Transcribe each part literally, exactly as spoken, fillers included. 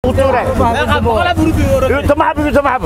تمحب تمحب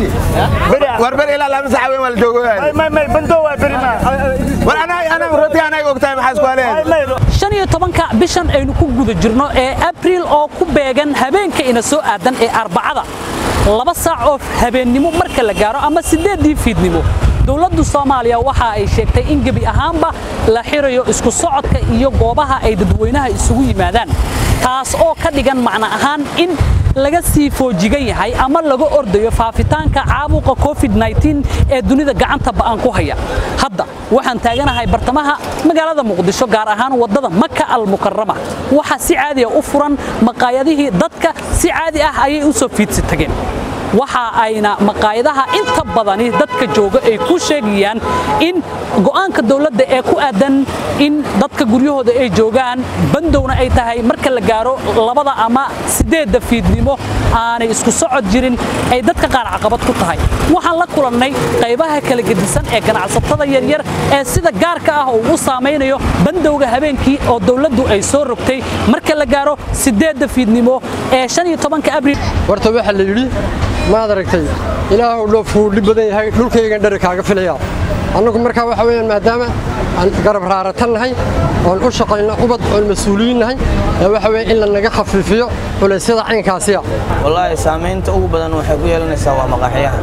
وربر إلى لا مسح وين ولا جوجو ما ما بندوا بريما وأنا أنا مرتي أنا وقتها محاسب عليه shan iyo tobanka bishan aynu ku guda jirno ee April oo ku beegan habeenka ina soo aadan ee Arbacada laba saac oo habeennimo marka la gaaro ama sideedii fiidnimo dawladda Soomaaliya waxa ay sheegtay in gabi ahaanba la xirayo isku socodka iyo goobaha ay dadweynaha isugu yimaadaan taas oo ka dhigan macna ahaan in laga sii foojigan yahay ama laga ordayo faafitaanka caabuqa covid nineteen ee dunida gacanta baan ku haya hadda waxaan taaganahay bartamaha magaalada Muqdisho gaar ahaan wadada Makka al-Mukarrama waxa si caadi ah u furan maqaayadihii dadka si caadi ah ayay u soo fiidsi tageen waxa ayna maqaayadaha inta badani dadka jooga ay ku sheegayaan in go'aanka dawladda ee ku aadan in dadka guryahooda ay joogaan bandowna ay tahay marka la gaaro labada ama sideedda fiidnimo aanay isku socod jirin ay dadka qaar caqabad ku tahay waxaan la kulannay qaybaha kala gedisan ee ganacsatada yar yar ee sida gaarka ah oo u saameynayo bandowga habeenkii oo dawladdu ay soo rogtay marka la gaaro sideedda fiidnimo ee shan iyo tobanka Abriil warta waxa la yiri ما أدركتي إلهه لو فول بدي هاي لو كي يقدر كعك في اليوم أنكم مركب وحويان مهدامة عن قرب رارة هاي والأشقى إن قبض المسؤولين هاي وحوي إلا نجح في فيه ولا يصير عين كاسية والله سامين تقول بدن وحبي لنا سوا مقاحيها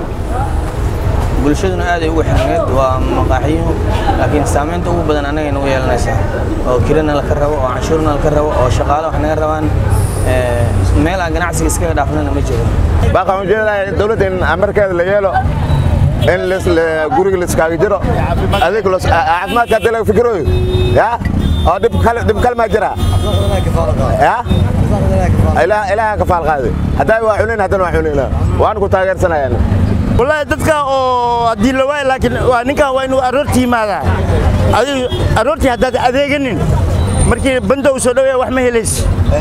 بلشدنا هذه هو حنجد ومقاحيهم لكن سامين تقول بدن أنا نويا لنا سوا وكلنا الكروا وعشورنا الكروا وشغالة وحنا الروان meel aan ganacsiga iskaga dhaafnana ma jiro baqa ma jeedaa dawladda in amarkeeda la yeelo in la guriga la iskaga jiro adeeg loo caafimaadka dal laga fikiro ya oo dib kale dib kale ma jira ya ila ila ka faal qaadi haday waa xuleen hadan waa xuleen waan ku taageersanayaan wallahi dadka oo hadii la waay laakiin waa ninka waa inuu aroortii yimaada adiga aroortii hadda adeeganin markii bandow soo dhaweey wax ma helayso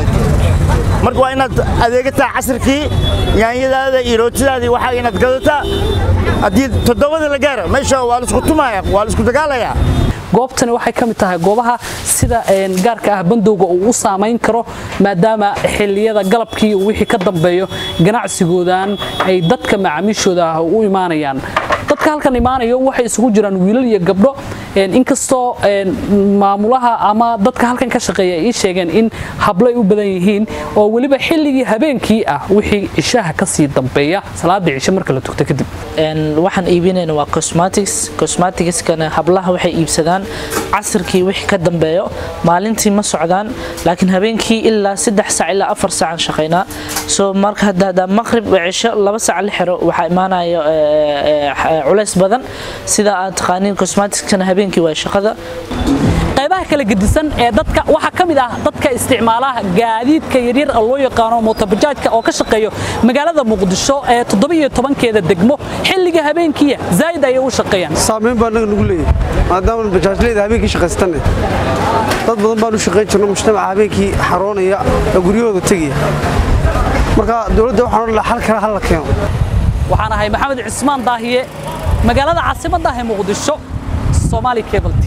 marka waa inaad adeegata casirkii yaanyadaada iyo rootidaada waxa inaad gadataa hadii todobada la gaaro meesha waa la isku tumaaya waa la isku dagaalaya goobtani waxay ka mid tahay goobaha sida een gaarka ah bandowga uu u saameyn karo maadaama xilliyada galabkii wixii ka dambeeyo ganacsigoodan ay dadka macaamiishooda u imaanayaan dadka halkan imaanayo waxay isugu jiraan wiilal iyo gabdho een inkastoo een maamulaha ama dadka halkan ka shaqeeya ay sheegeen in hablay u badan yihiin oo waliba xilligii habeenkii ah wixii ishaha ka sii dambeeya salaada cisho marka la tugto kadib een waxaan iibinayna waa cosmetics cosmetics kana hablaha waxay iibsadaan casirkii wixii ka dambeeyo maalintii ma socdaan laakiin habeenkii ilaa saddex saac ilaa afar saac shaqeynaa soo marka hadda maghrib iyo cisho laba saac la xiro waxa imaanayo culays badan sida aad taqaaniin cosmetics kana habeenkii waa shaqada qaybaha kala gedisan ee dadka waxa kamid ah dadka isticmaalaha gaadiidka yaryar loo yaqaan motobajaajka oo ka shaqeeyo magaalada Muqdisho ee toddoba iyo toban-keeda degmo xilliga habeenkii zaid ay u shaqeeyaan saameyn baa nagu leeyahay maadaama bajaajleeda habeenkii shaqaystaan dad badan baa u shaqeyn jirnay mujtamaca habeenkii xaroonaya guriyooda tagaya marka dawladda waxaan la xal kala hal keeno waxaan ahay Maxamed Cismaan Daahiye magaalada caasimadda ah ee Muqdisho Somali Cable